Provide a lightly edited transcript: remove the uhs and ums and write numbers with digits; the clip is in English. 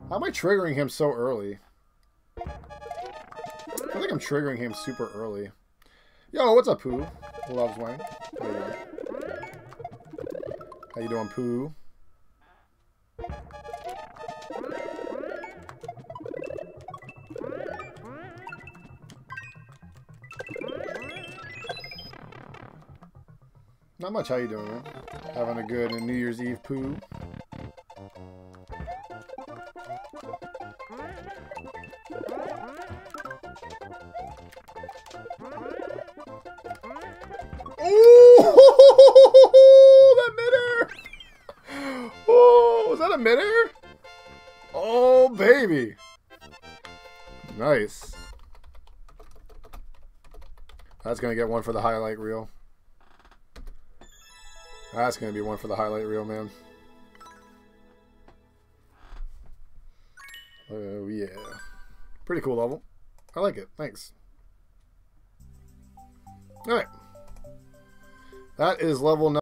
How am I triggering him so early? I feel like I'm triggering him super early. Yo, what's up, Pooh? Loves Wang. How you doing? How you doing, Pooh? Not much. How you doing, man? Having a good New Year's Eve, Pooh? Oh, that midair! Oh, was that a midair? Oh, baby! Nice. That's gonna get one for the highlight reel. That's gonna be one for the highlight reel, man. Oh yeah, pretty cool level. I like it. Thanks. All right, that is level 9.